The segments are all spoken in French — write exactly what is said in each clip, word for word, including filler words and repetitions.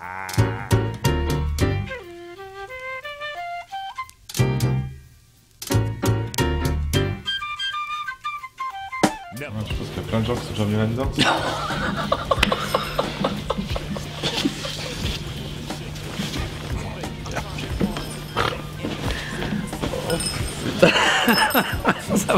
Ouais, je pense qu'il y a plein de gens qui sont déjà venus là-dedans. Ça va.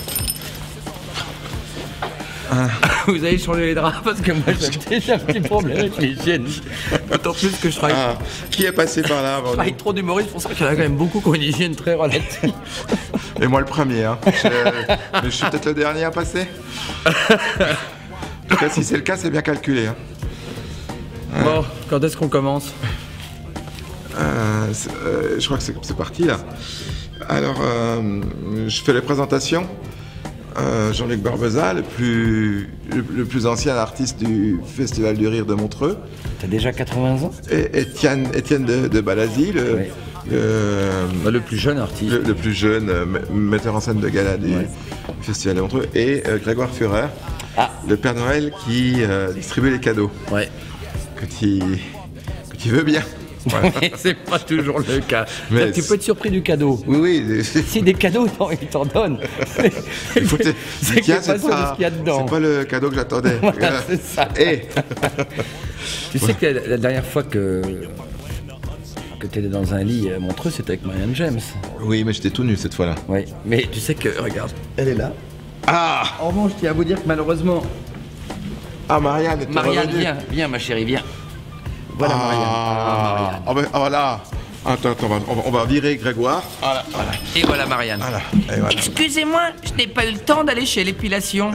Ah. Vous avez changé les draps parce que moi j'ai déjà un petit problème avec l'hygiène. D'autant plus que je travaille. Ah, qui est passé par là avant Je travaille trop d'humoristes, pour ça qu'il y en a quand même beaucoup qui ont une hygiène très relative. Et moi le premier, hein. Je... Mais je suis peut-être le dernier à passer. En tout cas, si c'est le cas, c'est bien calculé. Hein. Bon, quand est-ce qu'on commence? euh, euh, Je crois que c'est parti là. Alors, euh, je fais les présentations. Euh, Jean-Luc Barbeza, le plus, le, le plus ancien artiste du Festival du Rire de Montreux. T'as déjà quatre-vingts ans? Et Étienne, Étienne de, de Balazy, le, oui. le, le plus jeune artiste. Le, le plus jeune euh, metteur en scène de gala du ouais. Festival de Montreux. Et euh, Grégoire Führer, ah. le Père Noël qui euh, distribue les cadeaux. Ouais. Que tu, que tu veux bien. Voilà. C'est pas toujours le cas. Mais tu peux être surpris du cadeau. Oui, oui. Si des cadeaux, ils t'en donnent. C'est que c'est pas sûr de ce qu'il y a dedans. C'est pas le cadeau que j'attendais. Voilà, c'est ça. Et... Tu sais que la, la dernière fois que, que tu étais dans un lit à Montreux, c'était avec Marianne James. Oui, mais j'étais tout nu cette fois-là. Oui, mais tu sais que, regarde, elle est là. Ah! En revanche, je tiens à vous dire que malheureusement... Ah, Marianne était Marianne, revenue. viens, viens ma chérie, viens. Voilà ah, Marianne. Ah, Marianne. Ah, ben, ah, voilà. Attends, attends, on va, on va virer Grégoire. Voilà, voilà. Et voilà Marianne. Voilà. Voilà. Excusez-moi, je n'ai pas eu le temps d'aller chez l'épilation.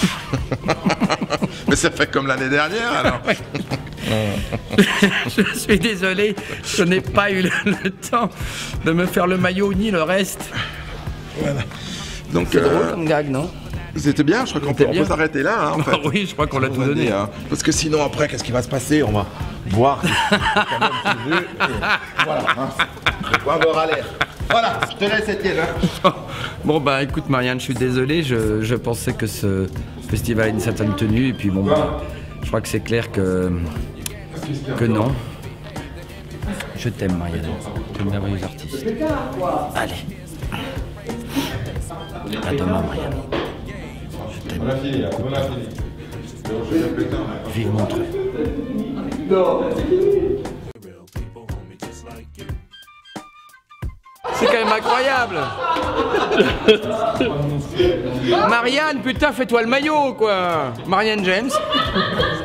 Mais ça fait comme l'année dernière alors. Je suis désolé, je n'ai pas eu le, le temps de me faire le maillot ni le reste. Voilà. Donc, c'est euh, drôle comme gag, non? C'était bien, je crois qu'on peut, peut s'arrêter là, hein, en fait. Oui, je crois qu'on l'a tout donné. Hein. Parce que sinon, après, qu'est-ce qui va se passer? On va voir. Quand même, tu veux, et voilà. Hein. On va avoir l'air. Voilà, je te laisse, Étienne. Hein. Bon, bah écoute, Marianne, je suis désolé. Je, je pensais que ce festival a une certaine tenue. Et puis, bon, bah, je crois que c'est clair que. que non. Je t'aime, Marianne. Tu es une merveilleuse artiste. Allez. À demain, Marianne. On a fini, on a fini. Vive Montreux. C'est quand même incroyable. Marianne, putain, fais-toi le maillot, quoi. Marianne James.